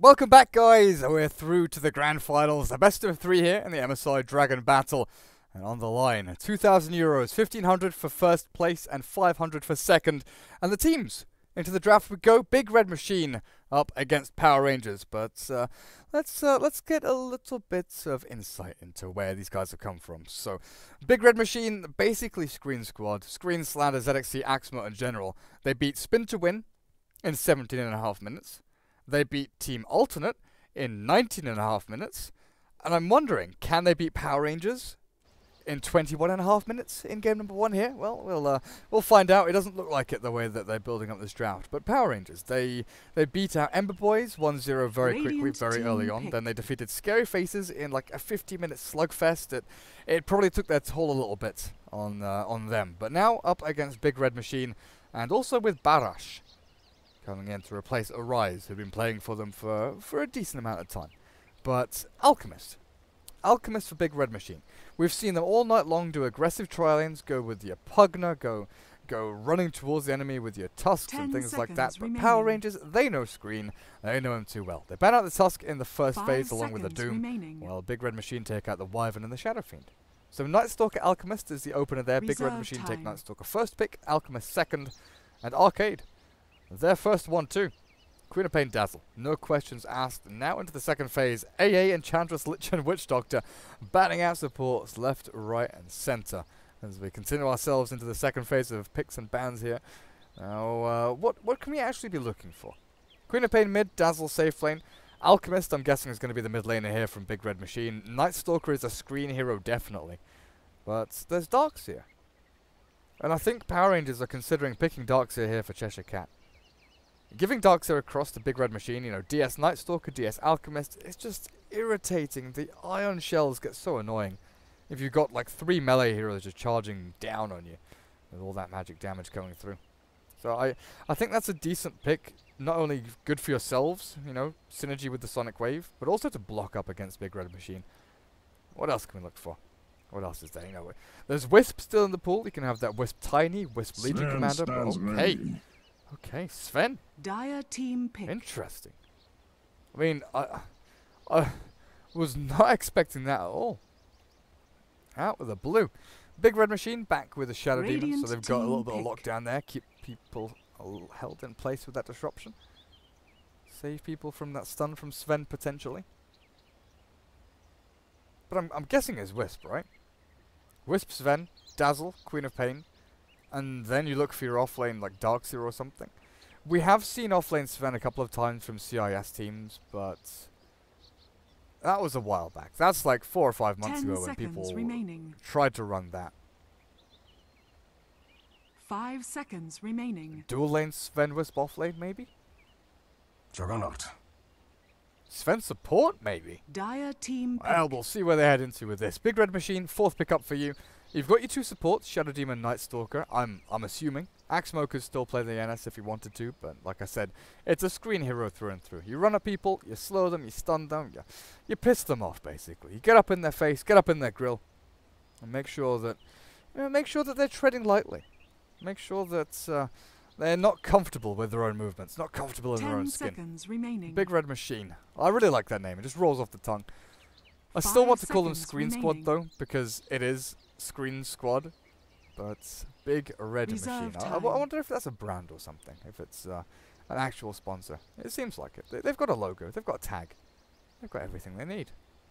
Welcome back, guys. We're through to the grand finals, the best of 3 here in the MSI Dragon Battle. And on the line, €2,000, 1,500 for first place and 500 for second. And the teams into the draft we go. Big Red Machine up against Power Rangers. But let's get a little bit of insight into where these guys have come from. So, Big Red Machine, basically Screen Squad, Screen Slander, ZXC, Axmo in general. They beat Spin to win in 17.5 minutes. They beat Team Alternate in 19.5 minutes. And I'm wondering, can they beat Power Rangers in 21.5 minutes in game number 1 here? Well, we'll find out. It doesn't look like it the way that they're building up this draft. But Power Rangers, they beat out Ember Boys 1-0 very quickly, very early on. Then they defeated Scary Faces in like a 50-minute slugfest. It probably took their toll a little bit on them. But now up against Big Red Machine, and also with Barash coming in to replace Arise, who've been playing for them for a decent amount of time. But Alchemist for Big Red Machine. We've seen them all night long do aggressive tri-lanes, go with your Pugner, go running towards the enemy with your Tusks and things like that. But Power Rangers, they know Screen, they know him too well. They ban out the Tusk in the first phase along with the Doom, while Big Red Machine take out the Wyvern and the Shadow Fiend. So Nightstalker Alchemist is the opener there. Big Red Machine take Nightstalker first pick, Alchemist second, and Arcade their first one too. Queen of Pain Dazzle, no questions asked. Now into the second phase, AA, Enchantress, Lich and Witch Doctor, batting out supports left, right and centre. As we continue ourselves into the second phase of picks and bans here. Now, what can we actually be looking for? Queen of Pain mid, Dazzle safe lane. Alchemist, I'm guessing, is going to be the mid laner here from Big Red Machine. Nightstalker is a screen hero, definitely. But there's Darkseer. And I think Power Rangers are considering picking Darkseer here for Cheshire Cat. Giving Darkseer across to Big Red Machine, you know, DS Nightstalker, DS Alchemist, it's just irritating. The ion shells get so annoying if you've got like 3 melee heroes just charging down on you with all that magic damage coming through. So I think that's a decent pick, not only good for yourselves, you know, synergy with the Sonic Wave, but also to block up against Big Red Machine. What else can we look for? What else is there? You know, there's Wisp still in the pool. You can have that Wisp Tiny, Wisp Legion Commander, but okay. Okay, Sven. Dire team pick. Interesting. I mean, I was not expecting that at all. Out with a blue. Big Red Machine back with a Shadow Demon, so they've got a little bit of lockdown there. Keep people held in place with that disruption. Save people from that stun from Sven, potentially. But I'm guessing it's Wisp, right? Wisp, Sven, Dazzle, Queen of Pain. And then you look for your offlane like Darkseer or something. We have seen offlane Sven a couple of times from CIS teams, but that was a while back. That's like 4 or 5 months ago when people tried to run that. 5 seconds remaining. Dual lane Sven Wisp offlane maybe? Juggernaut. Sven support maybe? Dire team pick. Well, we'll see where they head into with this. Big Red Machine, 4th pick up for you. You've got your 2 supports, Shadow Demon, Nightstalker. I'm assuming. Axmo could still play the NS if he wanted to, but like I said, it's a screen hero through and through. You run at people, you slow them, you stun them, you piss them off basically. You get up in their face, get up in their grill, and make sure that they're treading lightly. Make sure that they're not comfortable with their own movements, not comfortable in their own skin. 10 seconds remaining. Big Red Machine. I really like that name. It just rolls off the tongue. I still want to call them Screen Squad though, because it is Screen Squad, but Big Red Machine. I wonder if that's a brand or something, if it's an actual sponsor. It seems like it. They've got a logo, they've got a tag, they've got everything they need.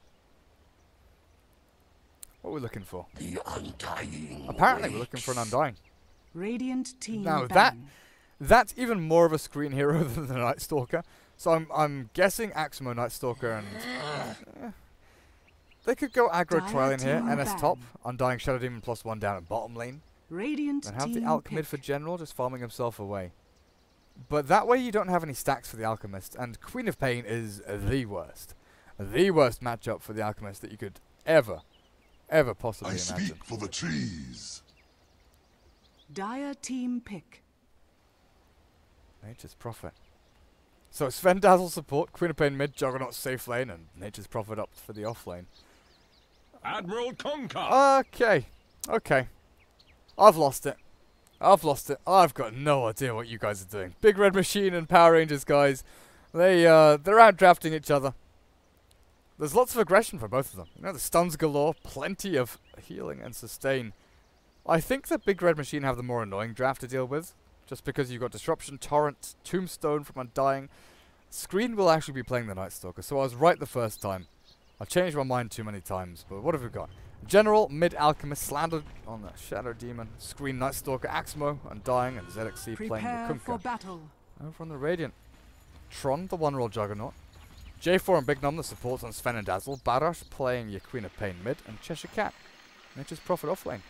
What are we looking for? The Undying. Apparently we're looking for an Undying. Radiant team now ban. that's even more of a screen hero than the Nightstalker. So I'm guessing Axmo Nightstalker and... they could go aggro trial in here, NS top, Undying Shadow Demon +1 down at bottom lane. Radiant and have the Alchemist for general, just farming himself away. But that way you don't have any stacks for the Alchemist, and Queen of Pain is the worst. The worst matchup for the Alchemist that you could ever possibly imagine. I speak for the trees. Dire team pick. Nature's Prophet. So Sven Dazzle support, Queen of Pain mid, Juggernaut safe lane, and Nature's Prophet up for the off lane. Admiral Conker. Okay. I've lost it. I've got no idea what you guys are doing. Big Red Machine and Power Rangers, guys. They're out drafting each other. There's lots of aggression for both of them. You know, the stuns galore, plenty of healing and sustain. I think the big red machine have the more annoying draft to deal with, just because you've got disruption, torrent, tombstone from undying. Screen will actually be playing the Night Stalker, so I was right the first time. I've changed my mind too many times, but what have we got? General, mid alchemist, slandered on the Shadow Demon, Screen Night Stalker, Axmo, Undying, and ZXC playing the Prepare for Kunkka. battle. Over on the Radiant, Tron, the one-roll Juggernaut, J4 and Big Nom, the supports on Sven and Dazzle, Barash playing your Queen of Pain mid, and Cheshire Cat, Nature's Prophet off lane.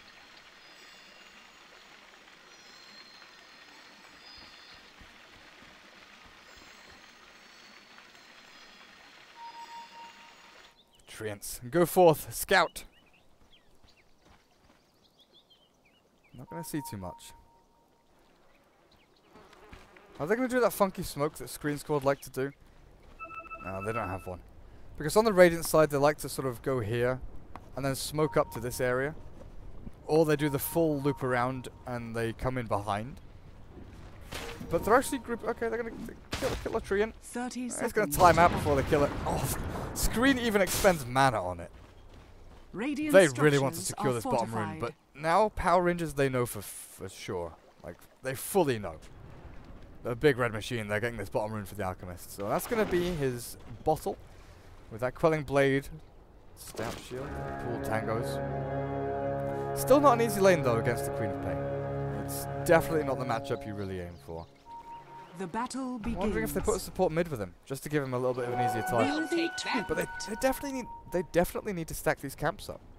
Treants, go forth, scout. Not going to see too much. Are they going to do that funky smoke that Screen Squad like to do? No, they don't have one. Because on the Radiant side, they like to sort of go here and then smoke up to this area. Or they do the full loop around and they come in behind. But they're actually okay, they're going to kill a Treant. 30 seconds. It's going to time out before they kill it. Oh, Screen even expends mana on it. Radiant They really want to structures secure are this bottom rune, fortified. but now Power Rangers, they know for sure. Like, they fully know. The big red machine, they're getting this bottom rune for the Alchemist. So that's going to be his bottle with that Quelling Blade, Stout Shield, Pool Tangos. Still not an easy lane, though, against the Queen of Pain. It's definitely not the matchup you really aim for. The battle I'm begins. wondering if they put a support mid with him, just to give him a little bit of an easier time. Will they take But they definitely need to stack these camps up.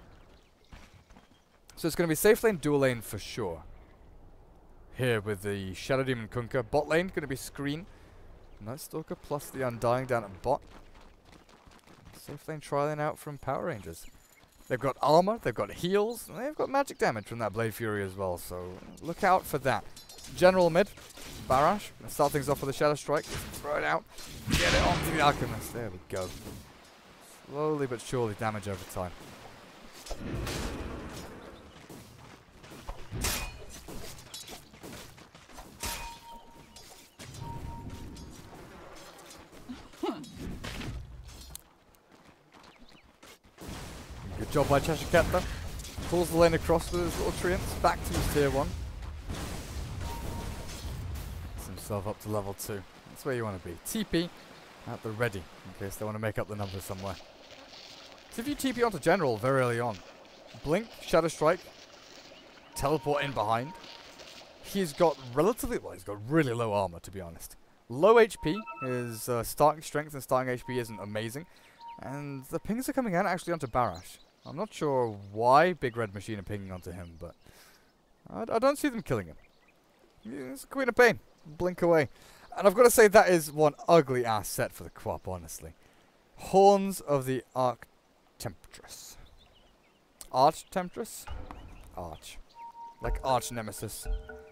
So it's going to be safe lane, dual lane for sure. Here with the Shadow Demon Kunkka. Bot lane going to be Screen, Night Stalker plus the Undying down at bot. Safe lane trialing out from Power Rangers. They've got armor, they've got heals, and they've got magic damage from that Blade Fury as well. So look out for that. General mid, Barash. Let's start things off with a Shadow Strike. Throw it out. Get it onto the Alchemist. There we go. Slowly but surely damage over time. Good job by Cheshire Cat though. Pulls the lane across with his little Treants. Back to his tier 1. Gets himself up to level 2. That's where you want to be. TP at the ready in case they want to make up the numbers somewhere. So if you TP onto General very early on, Blink, Shadow Strike, teleport in behind. He's got he's got really low armor to be honest. Low HP, his starting strength and starting HP isn't amazing. And the pings are coming out actually onto Barash. I'm not sure why Big Red Machine are pinging onto him, but I don't see them killing him. It's a Queen of Pain. Blink away. And I've got to say that is one ugly ass set for the Quap, honestly. Horns of the Arc Temptress. Arch Temptress? Arch. Like Arch Nemesis.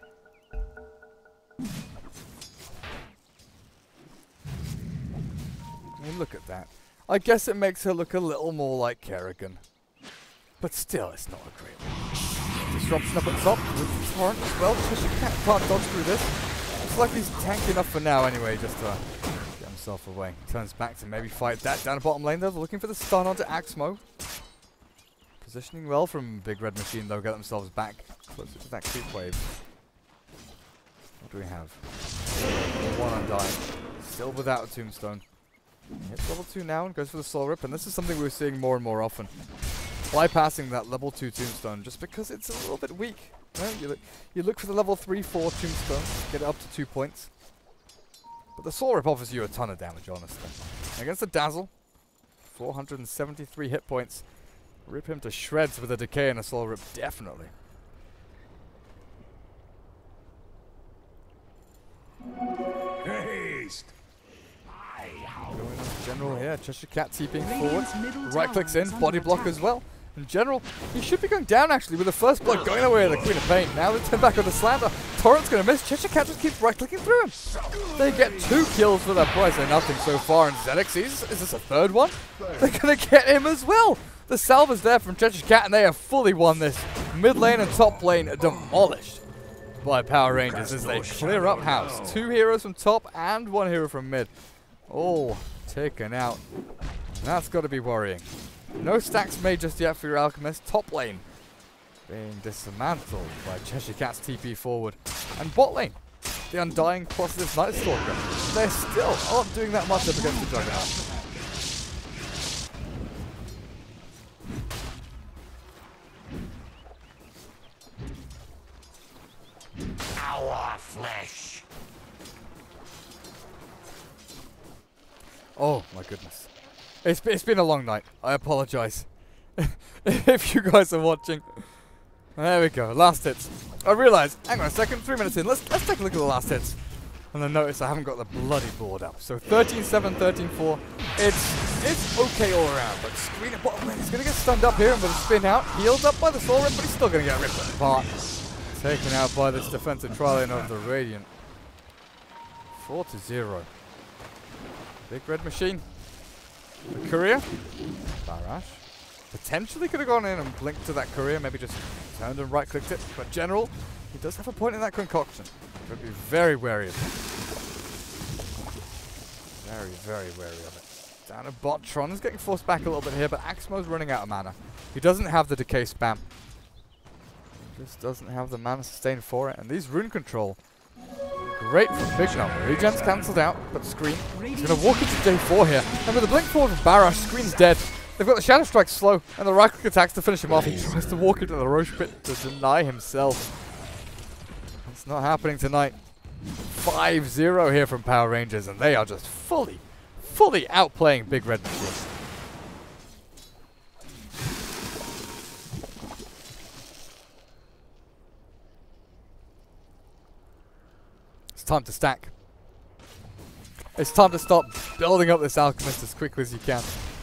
I mean, look at that. I guess it makes her look a little more like Kerrigan. But still, it's not a great one. Disruption up at top with Torrent as well. Cheshire Cat can't dodge through this. Looks like he's tanky enough for now anyway, just to get himself away. Turns back to maybe fight that down the bottom lane though. They're looking for the stun onto Axmo. Positioning well from Big Red Machine though, get themselves back closer to that creep wave. What do we have? One Undying. Still without a Tombstone. Hits level 2 now and goes for the Soul Rip, and this is something we're seeing more and more often. Bypassing that level 2 Tombstone just because it's a little bit weak. You look for the level 3-4 Tombstone, get it up to 2 points. But the Soul Rip offers you a ton of damage, honestly. Against the Dazzle, 473 hit points. Rip him to shreds with a Decay and a Soul Rip, definitely. Haste! Going on to General here, Cheshire Cat TPing forward. Right clicks in, body block as well. In General, he should be going down actually with the first blood going away with the Queen of Pain. Now they turn back on the Slander. Torrent's going to miss. Cheshire Cat just keeps right clicking through him. They get 2 kills for their price and nothing so far. And ZXC, is this a third one? They're going to get him as well. The salve is there from Cheshire Cat and they have fully won this. Mid lane and top lane demolished by Power Rangers as they clear up house. 2 heroes from top and 1 hero from mid. All taken out. That's got to be worrying. No stacks made just yet for your Alchemist. Top lane being dismantled by Cheshire Cat's TP forward. And bot lane, the Undying plus this Night Stalker. They still aren't doing that much up against the Juggernaut. Our flesh. Oh my goodness. It's been a long night. I apologize. If you guys are watching. There we go. Last hits. I realize, hang on a second, 3 minutes in. Let's take a look at the last hits. And then notice I haven't got the bloody board up. So 13-7, 13-4. It's okay all around. But screen at bottom lane. He's gonna get stunned up here and with a spin out. Healed up by the Soul Rip, but he's still gonna get ripped apart. Taken out by this defensive tri-lane of the Radiant. 4-0. Big red machine. The courier. Barash. Potentially could have gone in and blinked to that courier. Maybe just turned and right-clicked it. But General, he does have a point in that concoction. Could be very wary of it. Very, very wary of it. Down a bot. Tron is getting forced back a little bit here, but Axmo's running out of mana. He doesn't have the decay spam. Just doesn't have the mana sustain for it. And these rune control, great for big number. Regen's cancelled out, but Screen is going to walk into J4 here. And with the blink forward from Barash, Screen's dead. They've got the Shadow Strike slow, and the right click attacks to finish him off. He tries to walk into the Roche pit to deny himself. It's not happening tonight. 5-0 here from Power Rangers, and they are just fully outplaying Big Red Machine. Time to stack. It's time to stop building up this Alchemist as quickly as you can.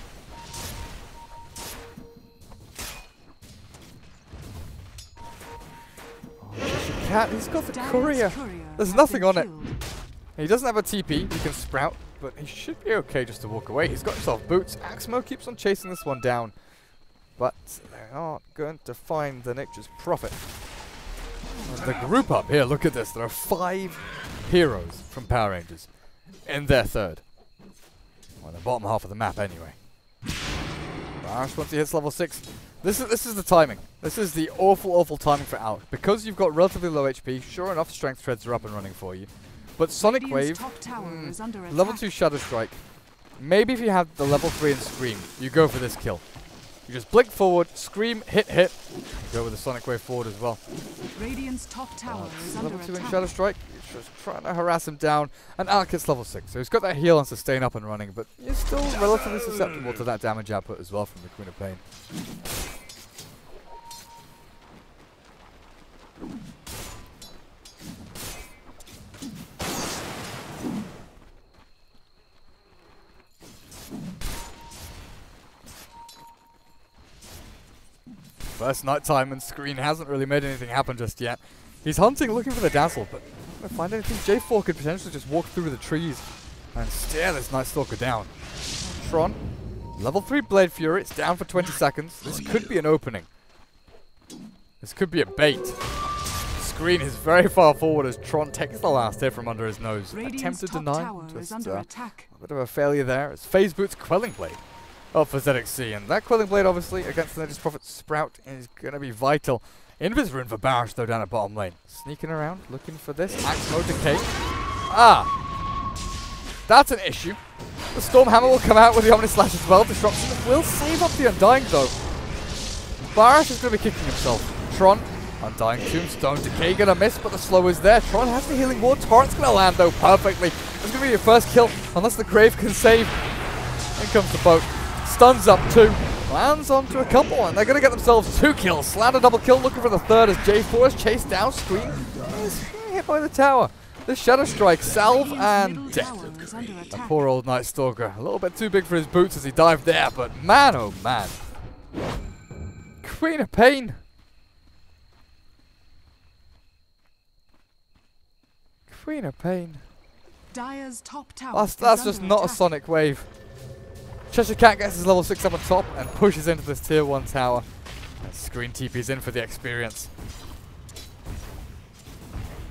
Oh, Cat, he's got the courier. There's nothing on it. He doesn't have a TP. He can sprout, but he should be okay just to walk away. He's got himself boots. Axmo keeps on chasing this one down, but they aren't going to find the Nature's Prophet. The group up here, look at this. There are 5 heroes from Power Rangers in their third. Well, the bottom half of the map anyway. Barash, once he hits level 6, this is the timing. This is the awful timing for Alc. Because you've got relatively low HP, sure enough, Strength Treads are up and running for you. But Sonic Wave, level 2 Shadow Strike. Maybe if you have the level 3 and Scream, you go for this kill. You just blink forward, scream, hit. Go with the Sonic Wave forward as well. Radiant's top tower is under level 2 in attack. Shadow Strike. You're just trying to harass him down. And Alc hits level 6. So he's got that heal and sustain up and running. But you're still relatively susceptible to that damage output as well from the Queen of Pain. First night time and Screen hasn't really made anything happen just yet. He's hunting, looking for the dazzle, but not find anything. J4 could potentially just walk through the trees and stare this Night Stalker down. Tron, level 3 Blade Fury, it's down for 20 seconds. This could be an opening. This could be a bait. Screen is very far forward as Tron takes the last hit from under his nose. Attempted deny, just a bit of a failure there. As Phase Boots Quelling Blade up for ZXC, and that Quelling Blade obviously against the Nature's Prophet Sprout is going to be vital. Invis rune for Barash though down at bottom lane. Sneaking around, looking for this. Axe Mode Decay. That's an issue. The Stormhammer will come out with the Omni Slash as well. Disruption will save up the Undying though. Barash is going to be kicking himself. Tron, Undying Tombstone. Decay going to miss, but the slow is there. Tron has the healing ward. Torrent's going to land though perfectly. It's going to be your first kill, unless the Grave can save. In comes the boat. Stuns up 2. Lands onto a couple, and they're going to get themselves 2 kills. Slant a double kill, looking for the third as J4 is chased down. Screen is hit by the tower. This Shadow Strike, salve, and death. A poor old Night Stalker. A little bit too big for his boots as he dived there, but man, oh man. Queen of Pain. Queen of Pain. Dire's top tower That's just not a Sonic Wave. Cheshire Cat gets his level 6 up on top and pushes into this tier 1 tower. And Screen TP's in for the experience.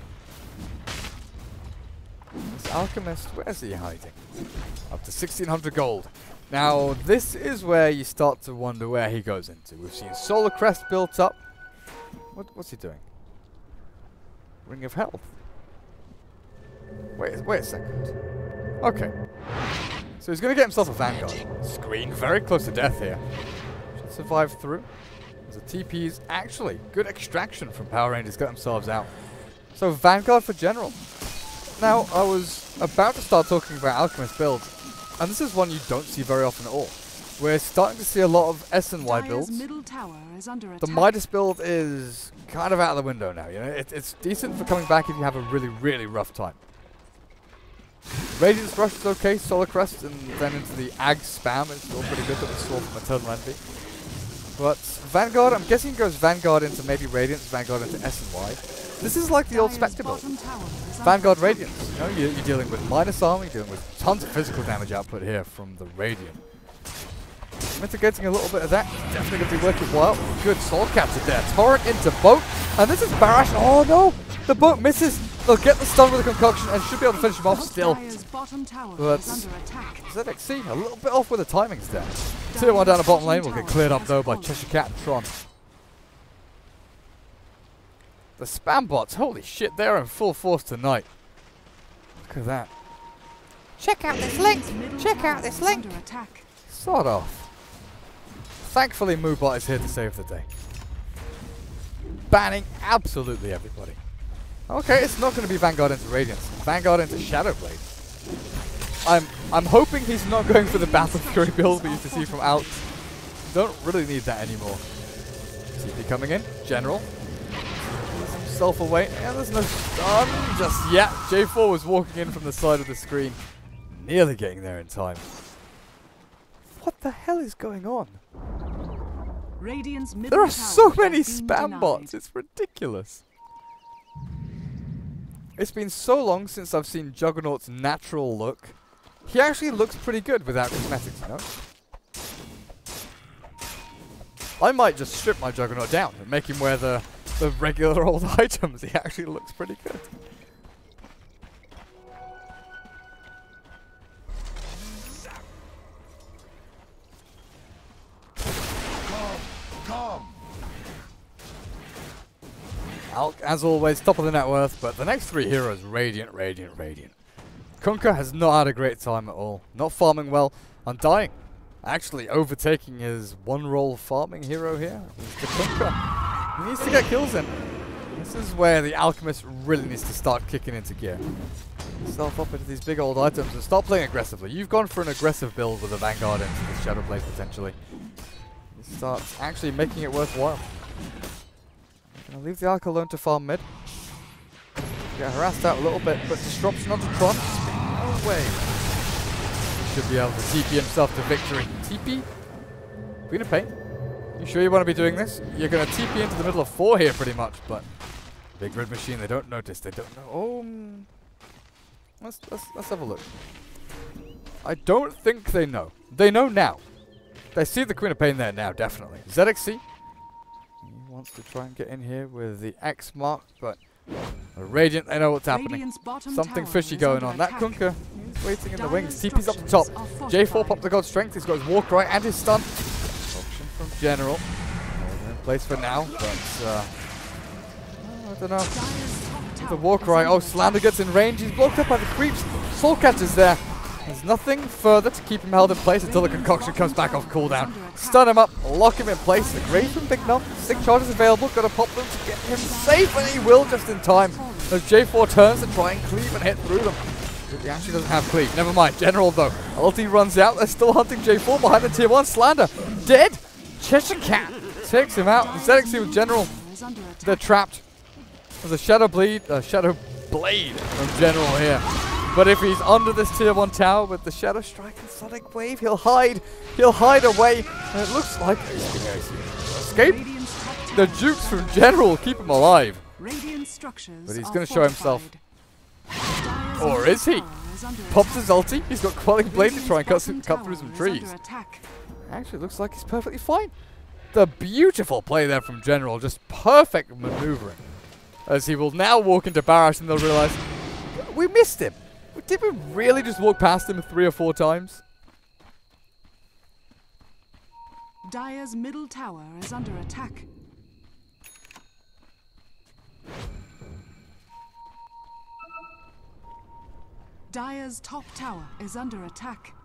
Alchemist, where's he hiding? Up to 1600 gold. Now, this is where you start to wonder where he goes into. We've seen Solar Crest built up. What's he doing? Ring of Health. Wait a second. Okay. So he's going to get himself a Vanguard. Screen, very close to death here. Should survive through. As the TP's actually good extraction from Power Rangers, got themselves out. So Vanguard for General. Now, I was about to start talking about Alchemist builds, and this is one you don't see very often at all. We're starting to see a lot of S and Y builds. The Midas build is kind of out of the window now. You know, it's decent for coming back if you have a really, really rough time. Radiance Rush is okay, Solar Crest, and then into the Ag spam is still pretty good that we saw from Eternal Envy. But Vanguard, I'm guessing he goes Vanguard into maybe Radiance, Vanguard into S and Y. This is like the old Spectre build. Vanguard Radiance. You know, you're dealing with minus armor, you're dealing with tons of physical damage output here from the Radiant. Mitigating a little bit of that. Definitely going to be working well. Good soul capture there. Torrent into boat. And this is Barash. Oh no! The boat misses. They'll get the stun with the concoction and should be able to finish him off still. But ZXC a little bit off with the timings there. Tier 1 down the bottom lane will get cleared up though by Cheshire Cat and Tron. The spam bots, holy shit, they're in full force tonight. Look at that. Check out this link! Check out this link! Sort of. Thankfully, Moobot is here to save the day. Banning absolutely everybody. Okay, it's not going to be Vanguard into Radiance. Vanguard into Shadowblade. I'm hoping he's not going for the Battle Fury build we used to see from Alt. Don't really need that anymore. CP coming in. General. Himself away. And there's no stun just yet. J4 was walking in from the side of the screen. Nearly getting there in time. What the hell is going on? There are so many spam bots. It's ridiculous. It's been so long since I've seen Juggernaut's natural look. He actually looks pretty good without cosmetics, you know? I might just strip my Juggernaut down and make him wear the regular old items. He actually looks pretty good. Alk, as always, top of the net worth, but the next three heroes, Radiant, Radiant, Radiant. Kunkka has not had a great time at all. Not farming well. Undying. Actually overtaking his one-role farming hero here. Mr. Kunkka. He needs to get kills in. This is where the Alchemist really needs to start kicking into gear. Self up into these big old items and start playing aggressively. You've gone for an aggressive build with a Vanguard into the Shadowblade potentially. You start actually making it worthwhile. Gonna leave the Arc alone to farm mid. Get harassed out a little bit, but disruption onto Tron. No way. Should be able to TP himself to victory. TP? Queen of Pain? You sure you want to be doing this? You're gonna TP into the middle of 4 here pretty much, but big red machine, they don't notice, they don't know. Oh, let's have a look. I don't think they know. They know now. They see the Queen of Pain there now, definitely. ZXC wants to try and get in here with the X mark, but Radiant, they know what's happening. Something fishy going on. That Kunkka is waiting in the wings. TP's up the top. J4 popped the God Strength. He's got his Warcry and his stun. Option from General. In place for now, but I don't know. The Warcry. Oh, Slander gets in range. He's blocked up by the creeps. Soul Catcher's there. There's nothing further to keep him held in place until the concoction comes back off cooldown. Stun him up, lock him in place. The Grave from Big Numb. 6 charges available. Got to pop them to get him safe, and he will just in time. As J4 turns to try and cleave and hit through them. He actually doesn't have cleave. Never mind. General though. Ulti runs out. They're still hunting J4 behind the tier 1. Slander dead. Cheshire Cat takes him out. ZXC with General. They're trapped. There's a Shadow Blade from General here. But if he's under this tier 1 tower with the Shadow Strike and Sonic Wave, he'll hide. He'll hide away. And it looks like escape. The jukes from General will keep him alive. But he's going to show himself. Or is he? Pops his ulti. He's got Quelling Blade to try and cut through some trees. Actually, looks like he's perfectly fine. The beautiful play there from General. Just perfect maneuvering. As he will now walk into Barash and they'll realize, we missed him. We Did we really just walk past him 3 or 4 times? Dire's middle tower is under attack. Dire's top tower is under attack.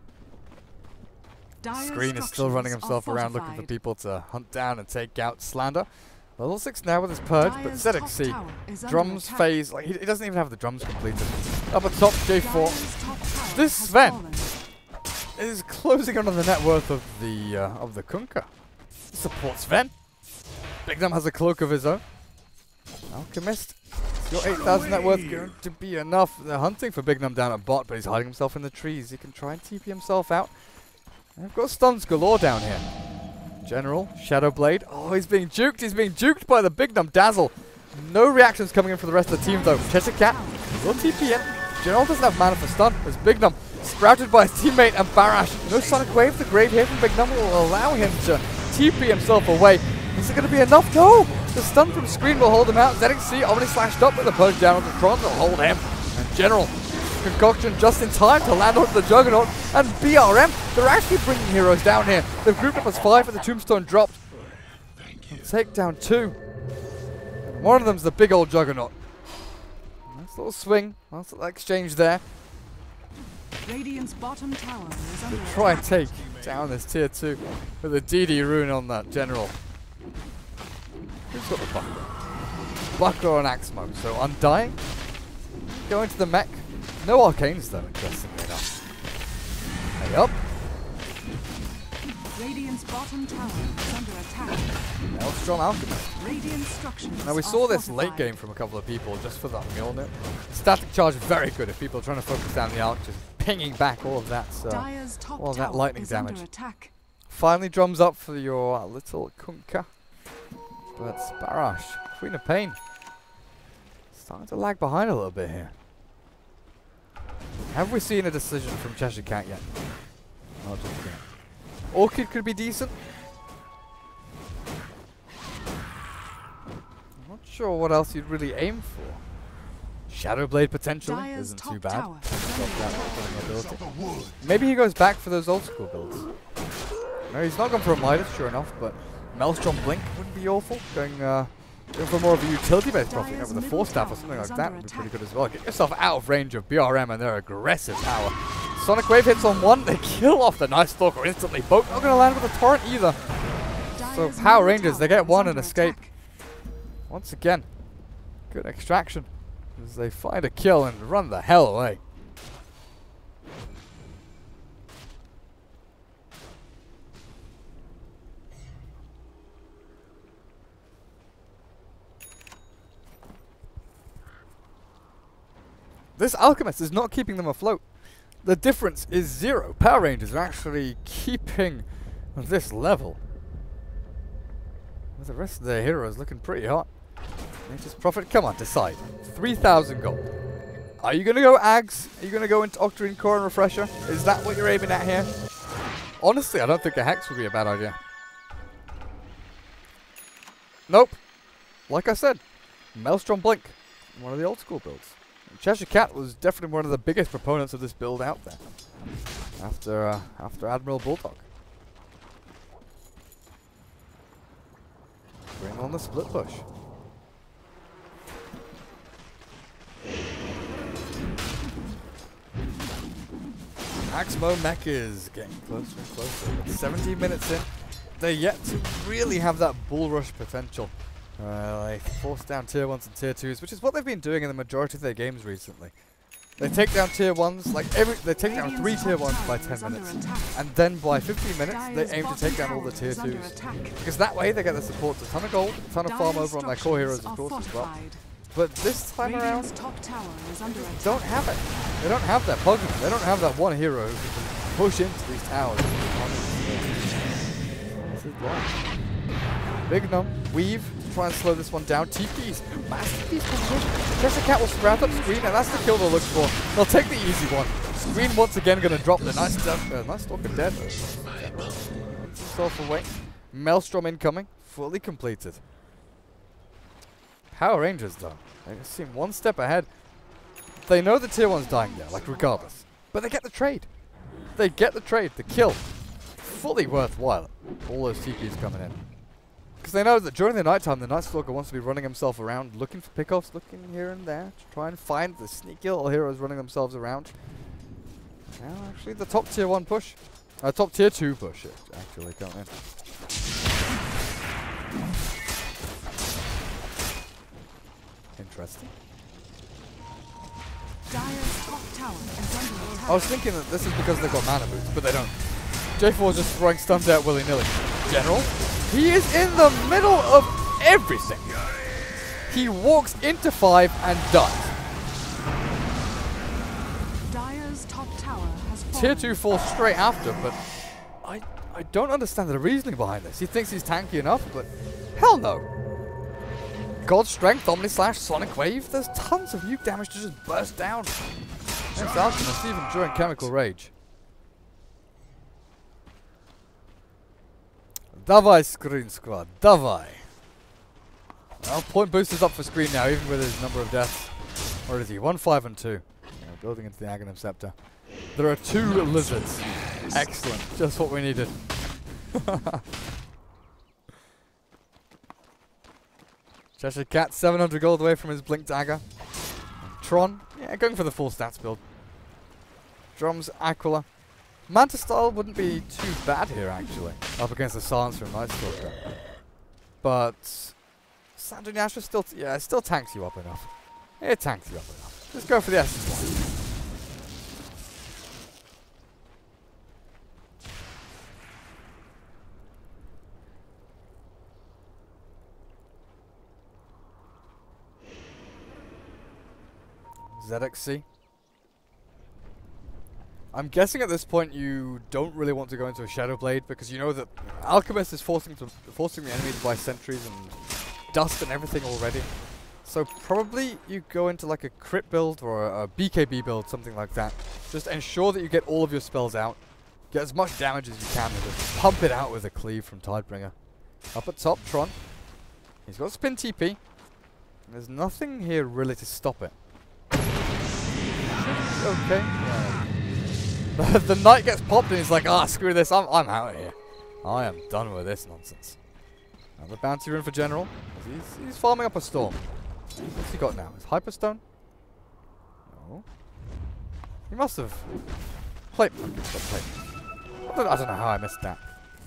Dire's Screen is still running himself around looking for people to hunt down and take out Slander. Level 6 now with his purge, but ZXC, drums phase, like he doesn't even have the drums completed. Up at top, J4. This Sven is closing on the net worth of the Kunkka. Supports Sven. Bignum has a cloak of his own. Alchemist, your 8,000 net worth going to be enough. They're hunting for Bignum down at bot, but he's hiding himself in the trees. He can try and TP himself out. They've got stuns galore down here. General, Shadowblade. Oh, he's being juked. He's being juked by the Bignum Dazzle. No reactions coming in for the rest of the team, though. Cheshire Cat will TP in. General doesn't have mana for stun. There's Bignum, sprouted by his teammate and Barash. No Sonic Wave. The Grave here from Bignum will allow him to TP himself away. Is it going to be enough? No! The stun from Screen will hold him out. ZXC already slashed up with the purge down on the Tron. They'll hold him. And General, concoction just in time to land onto the Juggernaut. And BRM, they're actually bringing heroes down here. They've grouped up as 5 and the Tombstone dropped. Take down 2. One of them's the big old Juggernaut. Nice little swing. Nice little exchange there. Radiant's bottom tower is under Try and take down this tier 2 with a DD rune on that General. Who's got the buckler? Buckler on Axmo. So Undying. Go into the mech. No arcanes though, interestingly enough. Hey up. Radiant's bottom tower is under attack. Maelstrom Alchemist. Radiant structures. Now we saw this late game from a couple of people just for that Mjolnir. Static charge very good if people are trying to focus down the arc, just pinging back all of that lightning damage. Finally drums up for your little Kunkka. But Barash, Queen of Pain, starting to lag behind a little bit here. Have we seen a decision from Cheshire Cat yet? Not just yet. Orchid could be decent. I'm not sure what else you'd really aim for. Shadowblade potentially isn't too bad. Maybe he goes back for those old school builds. No, he's not gone for a Midas, sure enough, but Maelstrom Blink wouldn't be awful. Going for more of a utility-based profit with a Force Staff or something like that would be pretty good as well. Get yourself out of range of BRM and their aggressive power. Sonic Wave hits on one, they kill off the Night Stalker instantly. Both not going to land with a Torrent either. So Power Rangers, they get one and escape. Once again, good extraction as they find a kill and run the hell away. This Alchemist is not keeping them afloat. The difference is 0. Power Rangers are actually keeping this level. With the rest of their heroes looking pretty hot. Nature's Prophet, come on, decide. 3,000 gold. Are you going to go Ags? Are you going to go into Octarine Core and Refresher? Is that what you're aiming at here? Honestly, I don't think a Hex would be a bad idea. Nope. Like I said, Maelstrom Blink. One of the old school builds. Cheshire Cat was definitely one of the biggest proponents of this build out there. After Admiral Bulldog. Bring on the split push. Axmo Mech is getting closer and closer. 17 minutes in. They're yet to really have that bull rush potential. Like force down tier 1s and tier 2s, which is what they've been doing in the majority of their games recently. They take down tier 1s, like they take down 3 tier 1s by 10 minutes, and then by 15 minutes they aim to take down all the tier 2s. Because that way they get the support a ton of gold, a ton of farm over on their core heroes of course as well. But this time around, they don't have it. They don't have that plug. They don't have that one hero who can push into these towers. This is blind. Bignum, Weave, try and slow this one down. TPs, masterpiece push. Cheshire Cat will sprout up Screen, and that's the kill they'll look for. They'll take the easy one. Screen once again going to drop the Night Stalker dead. Himself away. Maelstrom incoming, fully completed. Power Rangers though, they seem one step ahead. They know the tier 1's dying there, like regardless. But they get the trade. They get the trade, the kill. Fully worthwhile. All those TPs coming in. Because they know that during the nighttime, the Night Stalker wants to be running himself around, looking for pickoffs, looking here and there, to try and find the sneaky little heroes running themselves around. Well, actually, the top tier 1 push. Top tier 2 push, actually, coming in. Interesting. Dire's top tower is under attack. I was thinking that this is because they've got mana boots, but they don't. J4 is just throwing stuns out willy-nilly. General, he is in the middle of everything. He walks into 5 and dies. Dire's top tower has fallen. Tier 2 falls straight after, but I don't understand the reasoning behind this. He thinks he's tanky enough, but hell no. God Strength, Omni Slash, Sonic Wave, there's tons of nuke damage to just burst down. Against Alchemist, even during Chemical Rage. Davai, Screen Squad, Davai. Well, point boost is up for screen now, even with his number of deaths. Or is he? 1, 5, and 2. Yeah, building into the Aghanim Scepter. There are 2 lizards. Excellent. Just what we needed. Cheshire Cat, 700 gold away from his Blink Dagger. And Tron, yeah, going for the full stats build. Drums, Aquila. Manta style wouldn't be too bad here, actually. Up against the Silencer and Night Stalker. But Sandra Yasha still, it still tanks you up enough. It tanks you up enough. Just go for the Essence one. ZXC. I'm guessing at this point you don't really want to go into a Shadow Blade because you know that Alchemist is forcing the enemy to buy sentries and dust and everything already. So probably you go into like a crit build or a BKB build, something like that. Just ensure that you get all of your spells out. Get as much damage as you can and just pump it out with a cleave from Tidebringer. Up at top, Tron. He's got spin TP. There's nothing here really to stop it. Okay. Yeah. The knight gets popped and he's like, ah, screw this, I'm out of here. I am done with this nonsense. Another bounty rune for General. He's farming up a storm. What's he got now? His Hyperstone? No. He must have... Plate. I don't know how I missed that.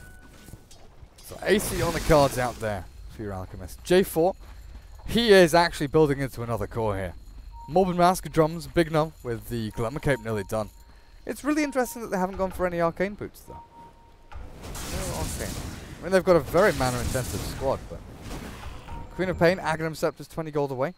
So AC on the cards out there for your Alchemist. J4. He is actually building into another core here. Morbid Mask, drums, Big Num with the Glamour Cape nearly done. It's really interesting that they haven't gone for any Arcane boots though. No Arcane. I mean, they've got a very mana intensive squad, but... Queen of Pain, Aghanim Scepter's 20 gold away.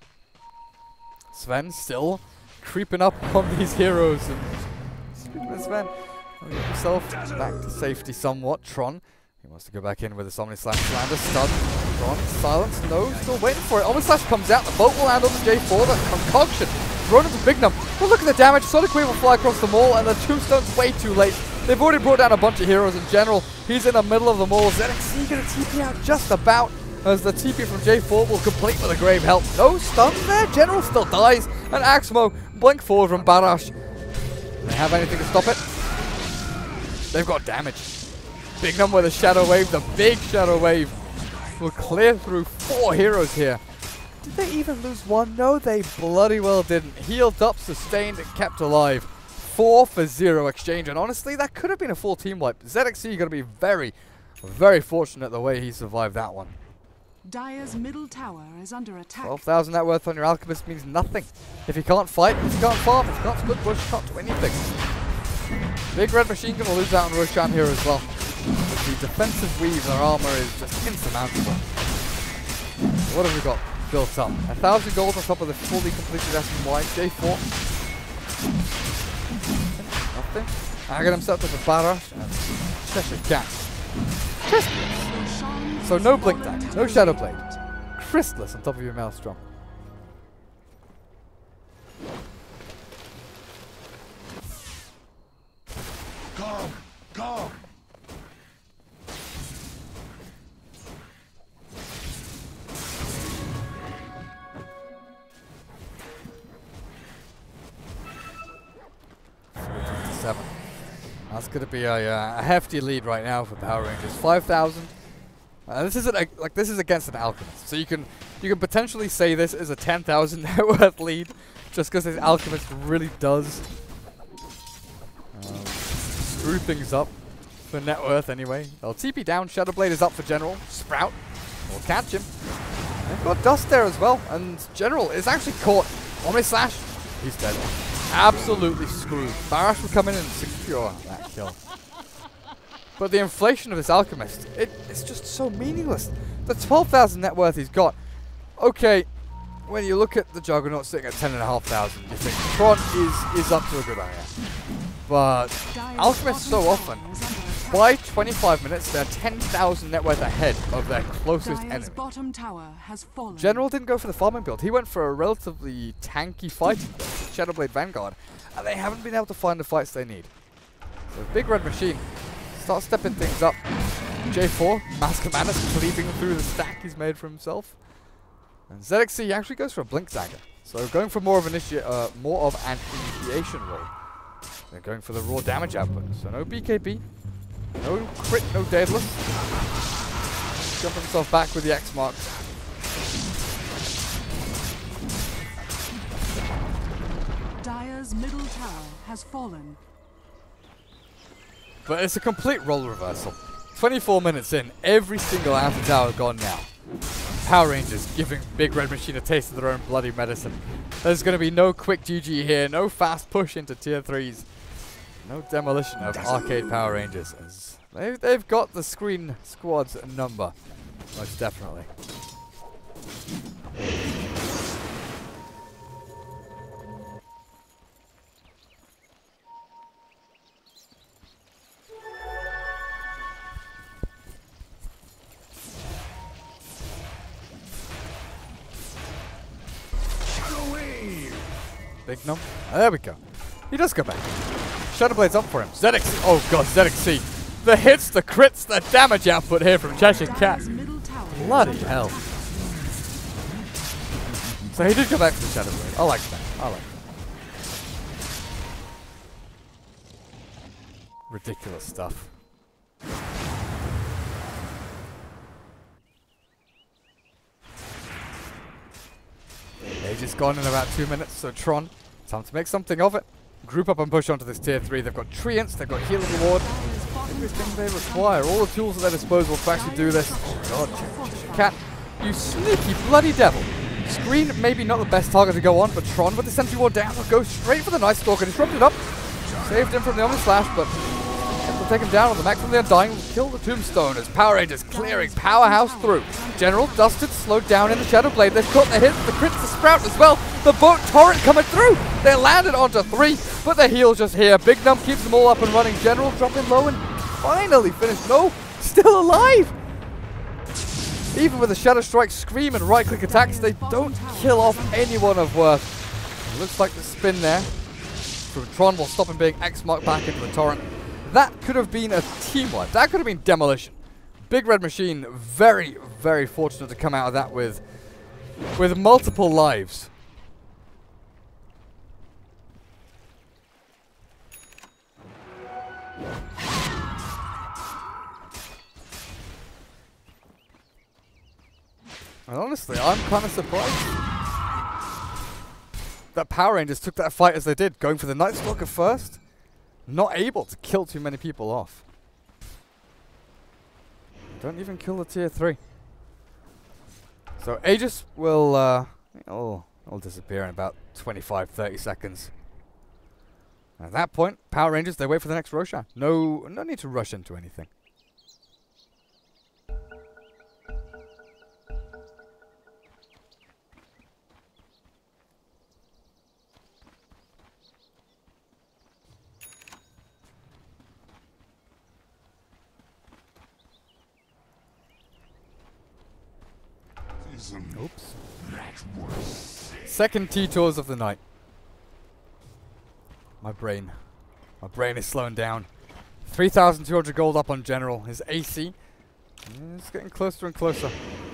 Sven still creeping up on these heroes. And Sven, get himself back to safety somewhat. Tron, he wants to go back in with a Omni Slash Slander. Stun. Tron, silence, no, still waiting for it. Omni Slash comes out, the boat will land on the J4, the concoction. Thrown into Big Num. But look at the damage. Sonic Wave will fly across the mall, and the tombstone's way too late. They've already brought down a bunch of heroes in general. He's in the middle of the mall. ZXC gonna TP out just about, as the TP from J4 will complete with a grave help. No stun there. General still dies. And Axmo blink forward from Barash. Do they have anything to stop it? They've got damage. Big Num with a Shadow Wave. The big Shadow Wave will clear through 4 heroes here. Did they even lose one? No, they bloody well didn't. Healed up, sustained, and kept alive. 4 for 0 exchange. And honestly, that could have been a full team wipe. ZXC going to be very, very fortunate the way he survived that one. Dire's middle tower is under attack. 12,000 net worth on your Alchemist means nothing. If you can't fight, if you can't farm, if you can't split bush, you can't do anything. Big red machine gun will lose out on Roshan here as well. But the defensive weave, their armor is just insurmountable. What have we got built up? 1,000 gold on top of the fully completed SNY. J4. Nothing. Aghanim Scepter for Barash and Cheshire Cat. So no Blink Dagger, no Shadow Blade. Crystallis on top of your Maelstrom. Come! 7. That's going to be a hefty lead right now for Power Rangers. 5,000. This isn't this is against an Alchemist, so you can potentially say this is a 10,000 net worth lead, just because this Alchemist really does screw things up for net worth anyway. They'll TP down. Shadowblade is up for General. Sprout will catch him. They've got Dust there as well, and General is actually caught. Omni Slash, he's dead. Absolutely screwed. Barash will come in and secure that kill. But the inflation of this Alchemist, it's just so meaningless. The 12,000 net worth he's got. Okay, when you look at the Juggernaut sitting at 10,500, you think Tron is up to a good area. But Alchemists so often, by 25 minutes, they're 10,000 net worth ahead of their closest enemy. Bottom tower has fallen. General didn't go for the farming build. He went for a relatively tanky fighting build, Shadowblade Vanguard, and they haven't been able to find the fights they need. So Big Red Machine starts stepping things up. J4, Mask Commander cleaving through the stack he's made for himself. And ZXC actually goes for a Blink Dagger. So going for more of an initiation role. They're going for the raw damage output. So no BKB, no crit, no deadlift. Jump himself back with the X mark. Dire's middle tower has fallen. But it's a complete role reversal. 24 minutes in, every single outer tower gone now. Power Rangers giving Big Red Machine a taste of their own bloody medicine. There's going to be no quick GG here, no fast push into tier 3s. No demolition of Arcade Power Rangers. As they've got the screen squad's number, most definitely. Big num. There we go. He does go back. Shadowblade's up for him. ZXC. Oh god, ZXC. The hits, the crits, the damage output here from Cheshire Cat. Bloody hell. So he did go back to the Shadowblade. I like that. I like that. Ridiculous stuff. Age is gone in about 2 minutes, so Tron, time to make something of it. Group up and push onto this tier 3. They've got Treants, they've got Healing Reward. Everything they require, all the tools at their disposal to actually do this. God, Cat, you sneaky bloody devil. Screen, maybe not the best target to go on, but Tron with the Sentry Ward down will go straight for the Night Stalker. Disrupted up. Saved him from the Omni Slash, but will take him down on the Mac from the Undying. Will kill the Tombstone as Power Rangers clearing Powerhouse through. General dusted, slowed down in the Shadowblade. They've caught the hit, the crits, the Sprout as well. The boat torrent coming through. They landed onto 3, but the heal just here. Big Num keeps them all up and running. General dropping low and finally finished. No, still alive. Even with the Shadow Strike, Scream, and right-click attacks, they don't kill off anyone of worth. It looks like the spin there from Tron will stop him being X-marked back into the torrent. That could have been a team wipe. That could have been demolition. Big Red Machine, very, very fortunate to come out of that with multiple lives. And honestly, I'm kind of surprised that Power Rangers took that fight as they did, going for the Night Stalker first. Not able to kill too many people off. Don't even kill the tier 3. So Aegis will disappear in about 25-30 seconds. At that point, Power Rangers, they wait for the next Roshan. No need to rush into anything. Oops. Second T-Tours of the night. My brain is slowing down. 3,200 gold up on General. His AC is getting closer and closer.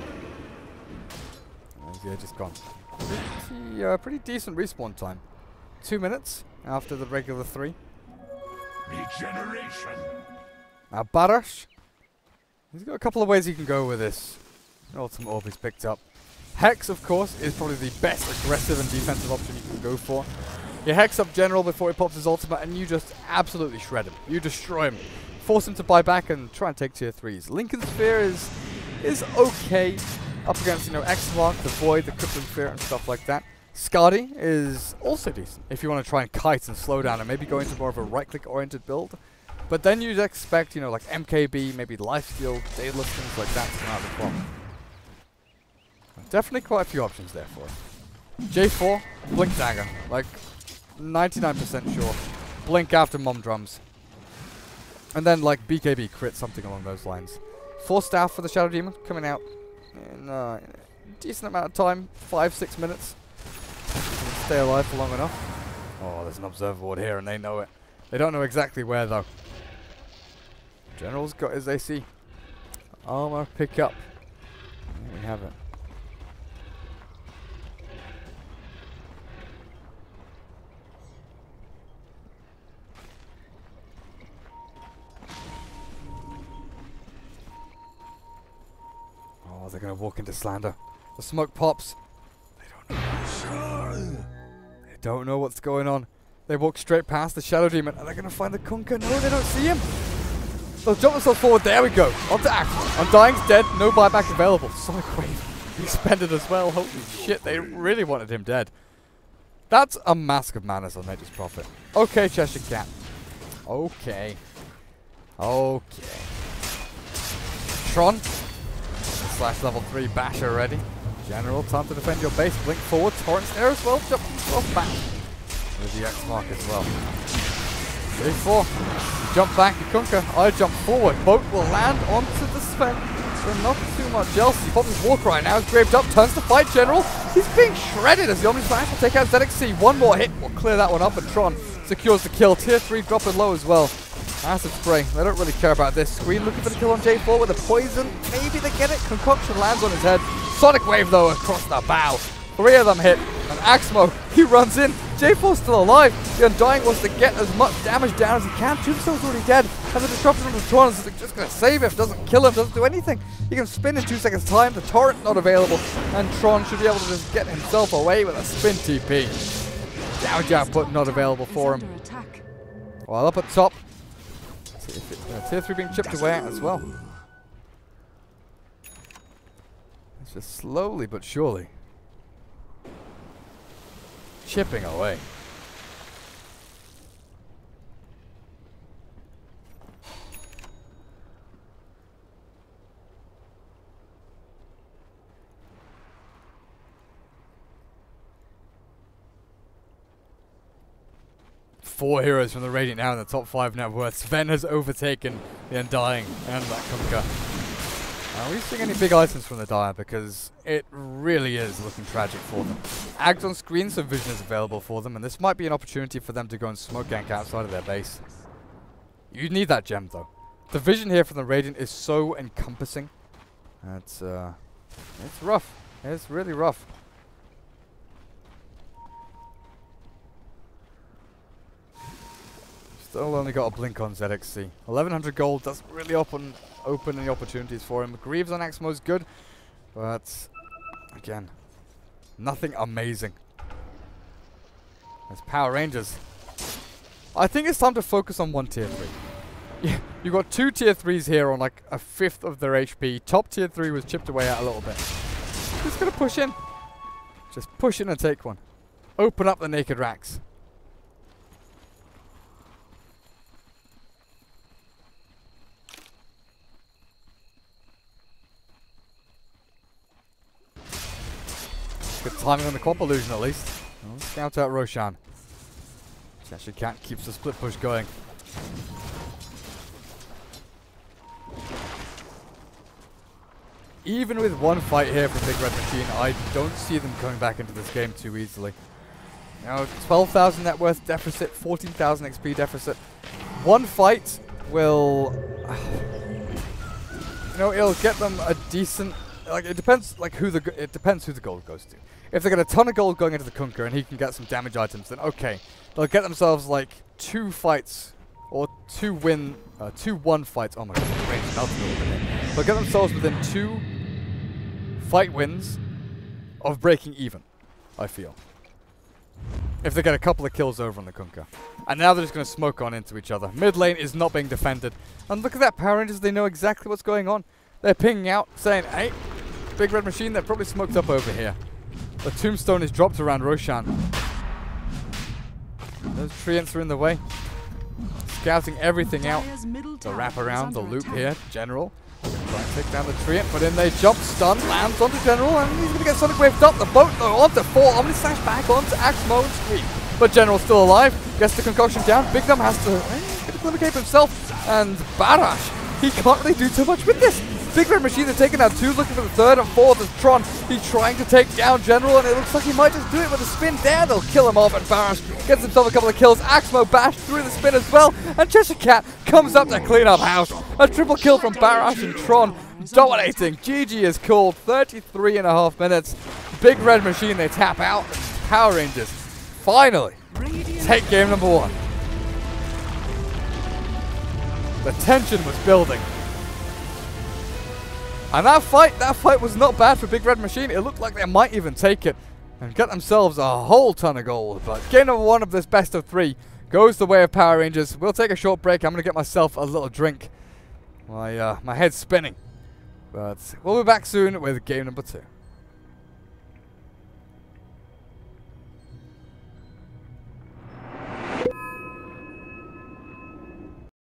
Yeah, just gone. Pretty decent respawn time. 2 minutes after the regular 3. Regeneration. Now Barash, he's got a couple of ways he can go with this. Ultimate Orb he's picked up. Hex, of course, is probably the best aggressive and defensive option you can go for. You hex up General before he pops his ultimate and you just absolutely shred him. You destroy him. Force him to buy back and try and take tier 3s. Lincoln Sphere is okay up against, you know, X-Mark, the Void, the Crippling Sphere and stuff like that. Skadi is also decent if you want to try and kite and slow down and maybe go into more of a right-click oriented build. But then you'd expect, you know, like MKB, maybe Lifesteal, Daedalus, things like that to come out of the bomb. Definitely quite a few options there for it. J4, Blink Dagger, like 99% sure. Blink after Mom Drums. And then like BKB crit, something along those lines. 4 staff for the Shadow Demon coming out in a decent amount of time, 5-6 minutes. Stay alive for long enough. Oh, there's an observer ward here and they know it. They don't know exactly where though. General's got his AC. Armor pick up. There we have it. Oh, they're going to walk into Slander. The smoke pops. They don't know what's going on. They walk straight past the Shadow Demon and they're going to find the Kunkka. No, they don't see him. They'll jump themselves forward. There we go. On to action. Undying's dead. No buyback available. Sonic Wave expended as well. Holy shit, they really wanted him dead. That's a Mask of Madness on Nature's Prophet. Okay, Cheshire Cat. Okay. Okay. Tron. Slash level 3 basher ready. General, time to defend your base. Blink forward. Torrent's there as well. Jump back. With the X-Mark as well. 3-4. You jump back, you Kunkka. I jump forward. Boat will land onto the Sven. So not too much else. He pops his walk right now. He's graved up. Turns to fight General. He's being shredded as the Omni Slash will take out ZXC. One more hit will clear that one up. And Tron secures the kill. Tier 3 dropping low as well. Massive spray. They don't really care about this. Screen looking for the kill on J4 with a poison. Maybe they get it. Concoction lands on his head. Sonic Wave though across the bow. 3 of them hit. And Axmo, he runs in. J4's still alive. The Undying wants to get as much damage down as he can. Tombstone's already dead. And the disruption of the Tron is just going to save him. Doesn't kill him. Doesn't do anything. He can spin in 2 seconds time. The turret not available. And Tron should be able to just get himself away with a spin TP. Damage output not available for him. While up at top. Tier 3 being chipped away at as well. It's just slowly but surely chipping away. Four heroes from the Radiant now in the top 5 net worth. Sven has overtaken the Undying and that Kunkka. Are we seeing any big items from the Dire? Because it really is looking tragic for them. Ags on screen, so vision is available for them, and this might be an opportunity for them to go and smoke gank outside of their base. You need that gem though. The vision here from the Radiant is so encompassing. It's rough. It's really rough. Still only got a blink on ZXC. 1100 gold doesn't really open any opportunities for him. Greaves on Axmo is good, but again, nothing amazing. There's Power Rangers. I think it's time to focus on one tier 3. Yeah, you got 2 tier 3s here on like a 1/5 of their HP. Top tier 3 was chipped away out a little bit. Just gonna push in. Just push in and take one. Open up the naked racks. Good timing on the Quap Illusion at least. Well, scout out Roshan. Cheshire Cat keeps the split push going. Even with one fight here from Big Red Machine, I don't see them coming back into this game too easily. Now, 12,000 net worth deficit, 14,000 XP deficit. One fight will... you know, it'll get them a decent... Like, it depends like who the gold goes to. If they get a ton of gold going into the Kunkka and he can get some damage items, then okay. They'll get themselves like 2 fights or 2-1 fights. Oh my god, the range melted a little bit here. But get themselves within 2 fight wins of breaking even, I feel. If they get a couple of kills over on the Kunkka. And now they're just going to smoke on into each other. Mid lane is not being defended. And look at that, Power Rangers, they know exactly what's going on. They're pinging out, saying, hey, Big Red Machine, they're probably smoked up over here. The tombstone is dropped around Roshan. Those treants are in the way. Scouting everything out. The wrap around, the loop here, General. Try and take down the treant, but in they jump, stun, lands onto General, and he's going to get Sonic Waved up. The boat onto 4, Omni-Slash back onto Axmo and Scream. But General's still alive, gets the concoction down. Big Dom has to get a Glimmer Cape himself, and Barash, he can't really do too much with this. Big Red Machine, they're taking out 2, looking for the 3rd and 4th as Tron. He's trying to take down General, and it looks like he might just do it with a spin there. They'll kill him off, and Barash gets himself a couple of kills. Axmo bashed through the spin as well, and Cheshire Cat comes up to clean up house. A triple kill from Barash and Tron, dominating. GG is called, 33.5 minutes. Big Red Machine, they tap out. Power Rangers finally take game number 1. The tension was building. And that fight was not bad for Big Red Machine. It looked like they might even take it and get themselves a whole ton of gold. But game number 1 of this best of 3 goes the way of Power Rangers. We'll take a short break. I'm going to get myself a little drink. My head's spinning. But we'll be back soon with game number 2.